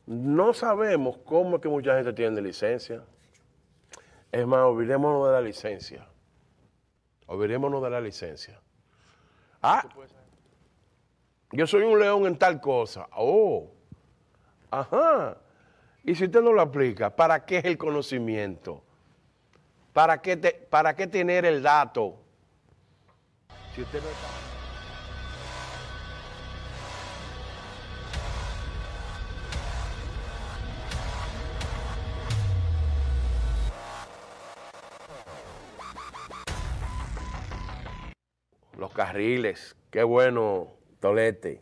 No sabemos cómo es que mucha gente tiene licencia. Es más, olvidémonos de la licencia. Olvidémonos de la licencia. Ah, yo soy un león en tal cosa. Oh, ajá. Y si usted no lo aplica, ¿para qué es el conocimiento? ¿Para qué tener el dato? Si usted no está... Los carriles, qué bueno, Tolete.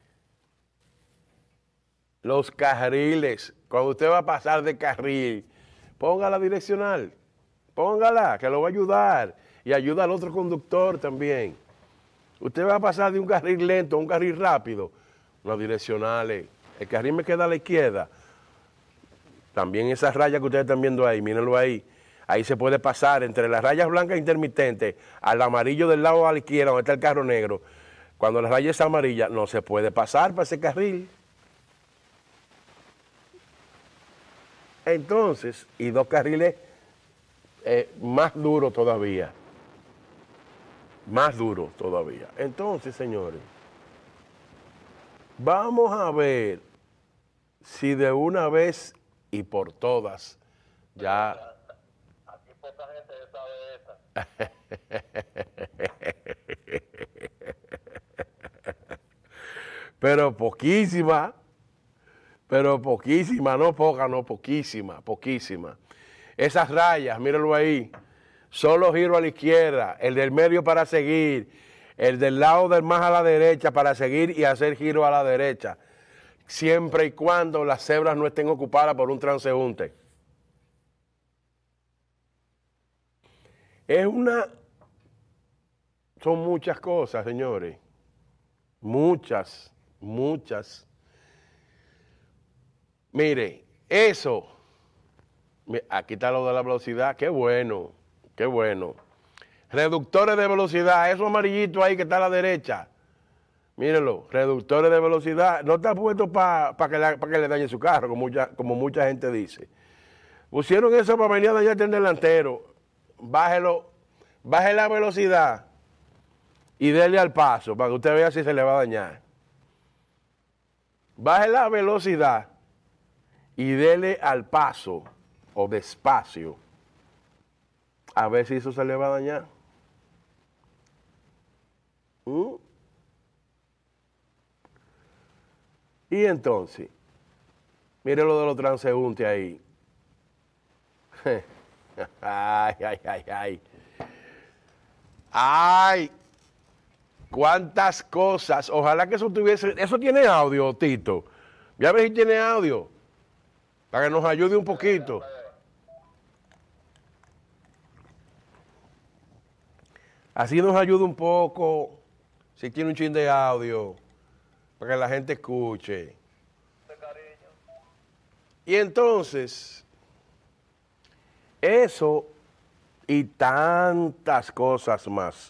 Los carriles, cuando usted va a pasar de carril, ponga la direccional, póngala, que lo va a ayudar. Y ayuda al otro conductor también. Usted va a pasar de un carril lento a un carril rápido, las direccionales. El carril me queda a la izquierda. También esas rayas que ustedes están viendo ahí, mírenlo ahí. Ahí se puede pasar entre las rayas blancas intermitentes al amarillo del lado a la izquierda, donde está el carro negro. Cuando la raya es amarilla, no se puede pasar para ese carril. Entonces, y dos carriles más duros todavía. Más duros todavía. Entonces, señores, vamos a ver si de una vez y por todas ya... Aquí poca gente sabe esta. Pero poquísima, no poca, no poquísima, poquísima. Esas rayas, mírenlo ahí, solo giro a la izquierda, el del medio para seguir, el del lado del más a la derecha para seguir y hacer giro a la derecha, siempre y cuando las cebras no estén ocupadas por un transeúnte. Son muchas cosas, señores, muchas. Mire, eso, aquí está lo de la velocidad, qué bueno. Reductores de velocidad, eso amarillito ahí que está a la derecha, mírenlo, reductores de velocidad, no está puesto para que le dañe su carro, como mucha gente dice. Pusieron eso para venir a dañarte el delantero, baje la velocidad y dele al paso para que usted vea si se le va a dañar. Baje la velocidad y dele al paso o despacio a ver si eso se le va a dañar. Y entonces, mire lo de los transeúntes ahí. Ay, cuántas cosas. Ojalá que eso tuviese... Eso tiene audio, Tito. Ya ves si tiene audio. Para que nos ayude un poquito. Así nos ayuda un poco. Si tiene un chin de audio. Para que la gente escuche. Y entonces, eso y tantas cosas más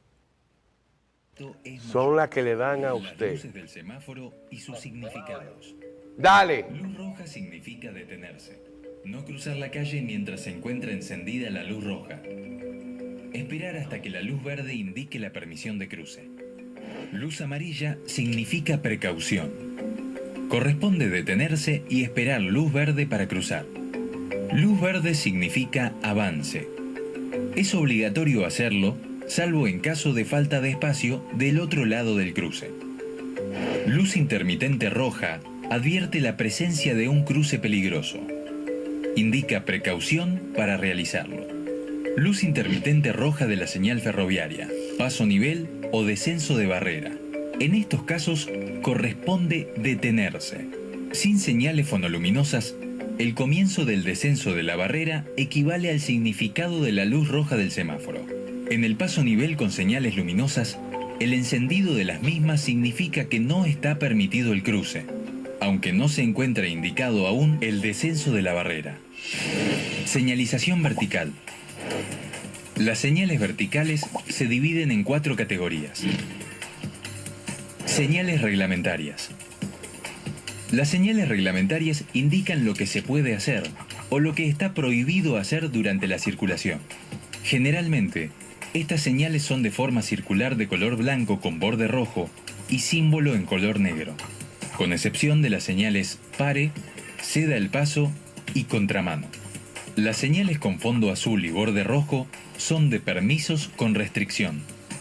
son las que le dan a usted. Las luces del semáforo y sus significados. Dale. Luz roja significa detenerse. No cruzar la calle mientras se encuentra encendida la luz roja. Esperar hasta que la luz verde indique la permisión de cruce. Luz amarilla significa precaución. Corresponde detenerse y esperar luz verde para cruzar. Luz verde significa avance. Es obligatorio hacerlo, salvo en caso de falta de espacio del otro lado del cruce. Luz intermitente roja advierte la presencia de un cruce peligroso. Indica precaución para realizarlo. Luz intermitente roja de la señal ferroviaria, paso nivel o descenso de barrera. En estos casos corresponde detenerse. Sin señales fonoluminosas, el comienzo del descenso de la barrera equivale al significado de la luz roja del semáforo. En el paso nivel con señales luminosas, el encendido de las mismas significa que no está permitido el cruce, aunque no se encuentra indicado aún el descenso de la barrera. Señalización vertical. Las señales verticales se dividen en 4 categorías. Señales reglamentarias. Las señales reglamentarias indican lo que se puede hacer o lo que está prohibido hacer durante la circulación. Generalmente, estas señales son de forma circular de color blanco con borde rojo y símbolo en color negro, con excepción de las señales pare, ceda el paso y contramano. Las señales con fondo azul y borde rojo son de permisos con restricción.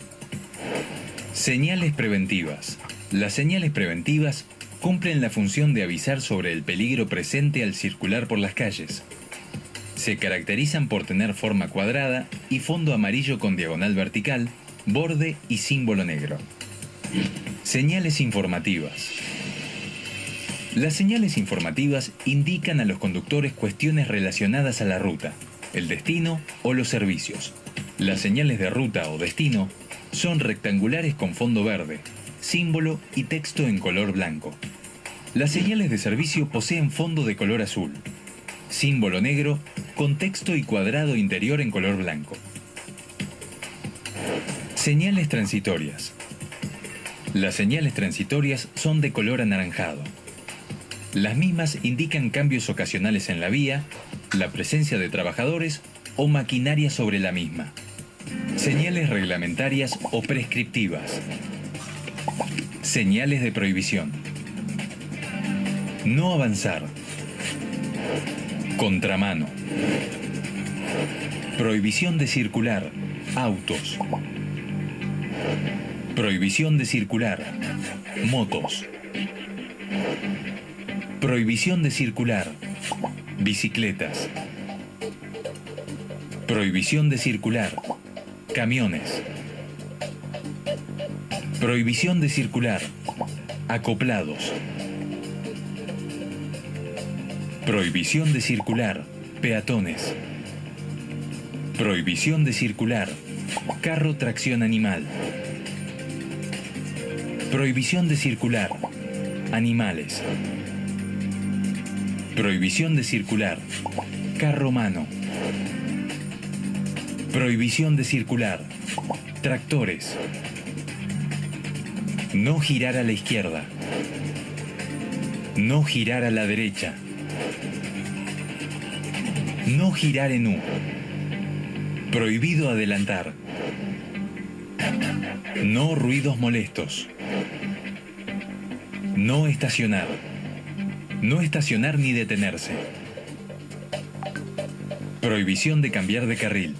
Señales preventivas. Las señales preventivas cumplen la función de avisar sobre el peligro presente al circular por las calles. Se caracterizan por tener forma cuadrada y fondo amarillo con diagonal vertical, borde y símbolo negro. Señales informativas. Las señales informativas indican a los conductores cuestiones relacionadas a la ruta, el destino o los servicios. Las señales de ruta o destino son rectangulares con fondo verde, símbolo y texto en color blanco. Las señales de servicio poseen fondo de color azul, símbolo negro con texto y cuadrado interior en color blanco. Señales transitorias. Las señales transitorias son de color anaranjado. Las mismas indican cambios ocasionales en la vía, la presencia de trabajadores o maquinaria sobre la misma. Señales reglamentarias o prescriptivas. Señales de prohibición. No avanzar. Contramano. Prohibición de circular. Autos. Prohibición de circular. Motos. Prohibición de circular. Bicicletas. Prohibición de circular. Camiones. Prohibición de circular. Acoplados. Prohibición de circular. Peatones. Prohibición de circular. Carro tracción animal. Prohibición de circular. Animales. Prohibición de circular. Carro mano. Prohibición de circular. Tractores. No girar a la izquierda. No girar a la derecha. No girar en U. Prohibido adelantar. No ruidos molestos. No estacionar. No estacionar ni detenerse. Prohibición de cambiar de carril.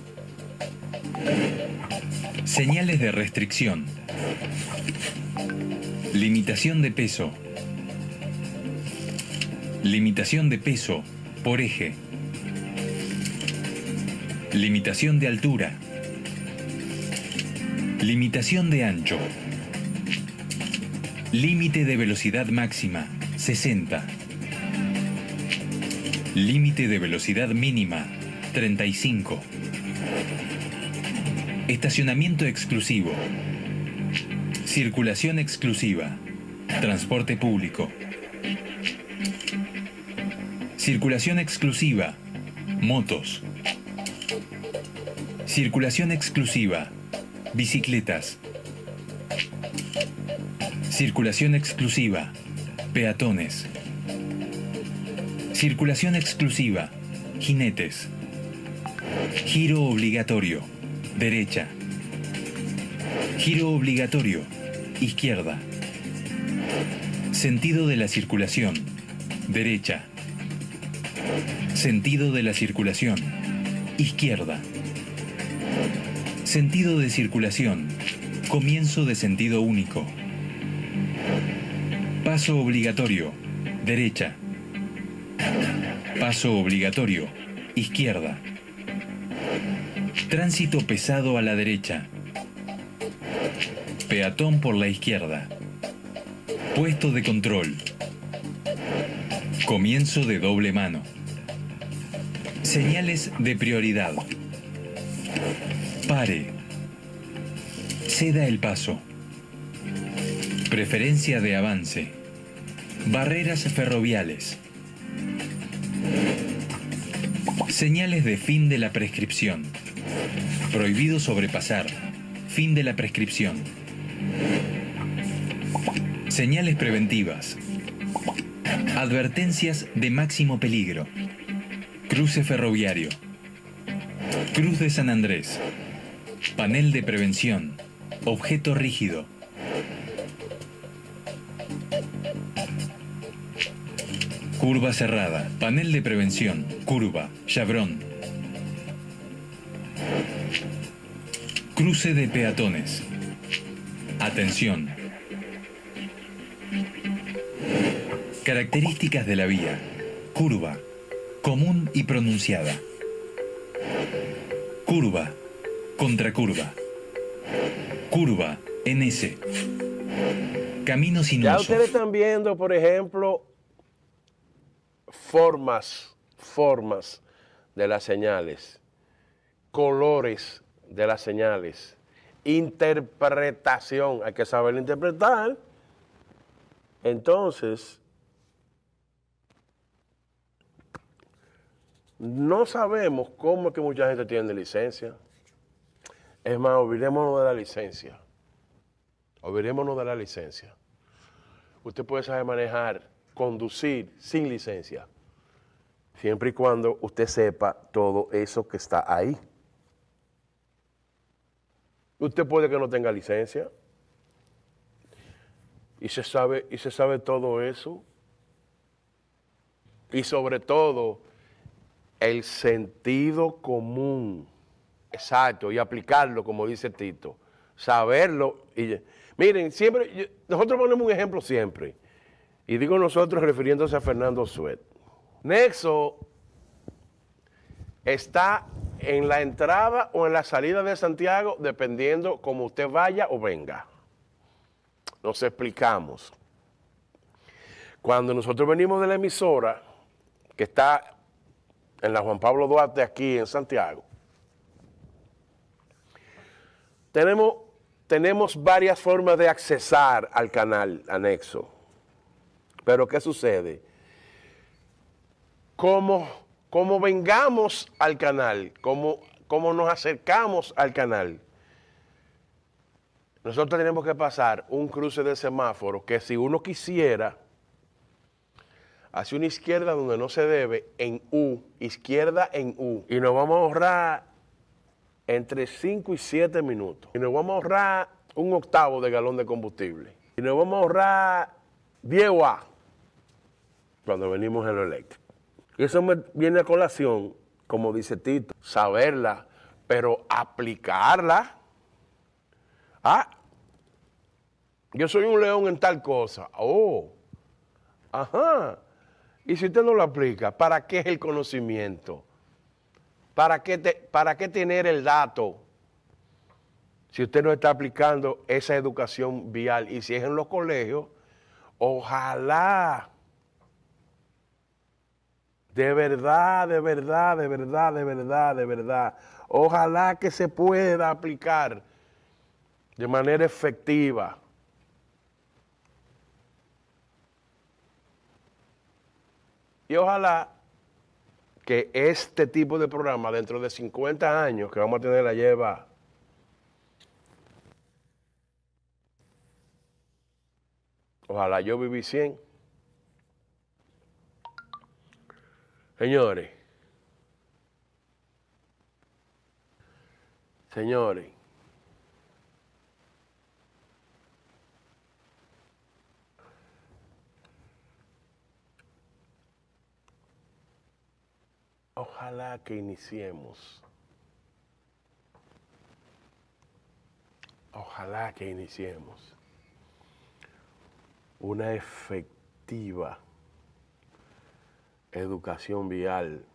Señales de restricción. Limitación de peso. Limitación de peso por eje. Limitación de altura. Limitación de ancho. Límite de velocidad máxima, 60. Límite de velocidad mínima, 35. Estacionamiento exclusivo. Circulación exclusiva. Transporte público. Circulación exclusiva. Motos. Circulación exclusiva. Bicicletas. Circulación exclusiva. Peatones. Circulación exclusiva. Jinetes. Giro obligatorio. Derecha. Giro obligatorio. Izquierda. Sentido de la circulación. Derecha. Sentido de la circulación. Izquierda. Sentido de circulación. Comienzo de sentido único. Paso obligatorio. Derecha. Paso obligatorio. Izquierda. Tránsito pesado a la derecha. Peatón por la izquierda. Puesto de control. Comienzo de doble mano. Señales de prioridad. Pare. Ceda el paso. Preferencia de avance. Barreras ferroviales. Señales de fin de la prescripción. Prohibido sobrepasar. Fin de la prescripción. Señales preventivas. Advertencias de máximo peligro. Cruce ferroviario. Cruz de San Andrés. Panel de prevención. Objeto rígido. Curva cerrada. Panel de prevención. Curva. Chevron. Cruce de peatones. Atención. Características de la vía. Curva. Común y pronunciada. Curva. Contracurva. Curva. NS. Camino Ya sinuoso. ustedes están viendo, por ejemplo, formas de las señales, colores de las señales, interpretación, hay que saber interpretar. Entonces, no sabemos cómo es que mucha gente tiene licencia. Es más, olvidémonos de la licencia. Olvidémonos de la licencia. Usted puede saber manejar, conducir sin licencia, siempre y cuando usted sepa todo eso que está ahí. Usted puede que no tenga licencia y se sabe todo eso. Y sobre todo, el sentido común, exacto, y aplicarlo, como dice Tito, saberlo. Miren, siempre, nosotros ponemos un ejemplo siempre, y digo nosotros refiriéndose a Fernando Suet. Nexo está en la entrada o en la salida de Santiago, dependiendo cómo usted vaya o venga. Nos explicamos. Cuando nosotros venimos de la emisora, que está en la Juan Pablo Duarte, aquí en Santiago, tenemos varias formas de accesar al canal anexo. Pero ¿qué sucede? Como vengamos al canal, como nos acercamos al canal, nosotros tenemos que pasar un cruce de semáforo que si uno quisiera, hacia una izquierda donde no se debe, en U, izquierda en U, y nos vamos a ahorrar entre 5 y 7 minutos. Y nos vamos a ahorrar un octavo de galón de combustible. Y nos vamos a ahorrar 10 watts cuando venimos en lo eléctrico. Y eso me viene a colación, como dice Tito, saberla, pero aplicarla. Ah, yo soy un león en tal cosa. Oh, ajá. Y si usted no lo aplica, ¿para qué es el conocimiento? ¿Para qué tener el dato si usted no está aplicando esa educación vial? Y si es en los colegios, ojalá, de verdad, ojalá que se pueda aplicar de manera efectiva. Y ojalá que este tipo de programa, dentro de 50 años que vamos a tener la lleva, ojalá yo viví 100. Señores, ojalá que iniciemos. Ojalá que iniciemos una efectiva educación vial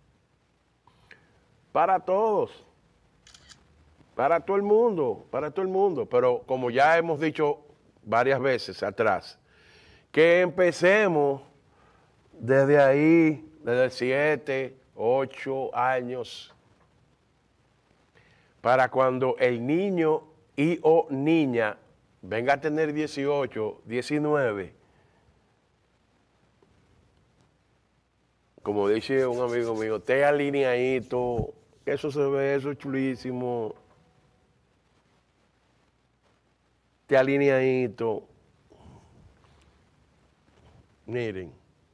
para todos, para todo el mundo. Pero como ya hemos dicho varias veces atrás, que empecemos desde ahí, desde 7, 8 años, para cuando el niño y o niña venga a tener 18, 19, como dice un amigo mío, esté alineadito, eso se ve, eso es chulísimo, esté alineadito. Miren,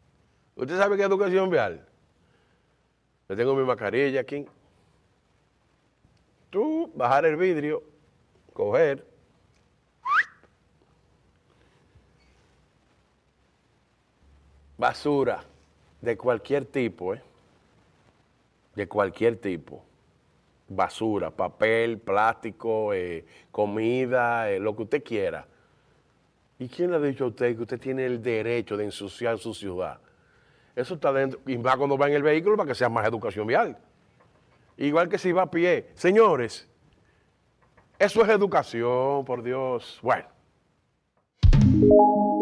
¿Usted sabe qué es educación vial? Yo tengo mi mascarilla aquí. Tú, bajar el vidrio, coger. Basura de cualquier tipo, de cualquier tipo. Basura, papel, plástico, comida, lo que usted quiera. ¿Y quién le ha dicho a usted que usted tiene el derecho de ensuciar su ciudad? Eso está dentro, y más cuando va en el vehículo para que sea más educación vial. Igual que si va a pie. Señores, eso es educación, por Dios. Bueno.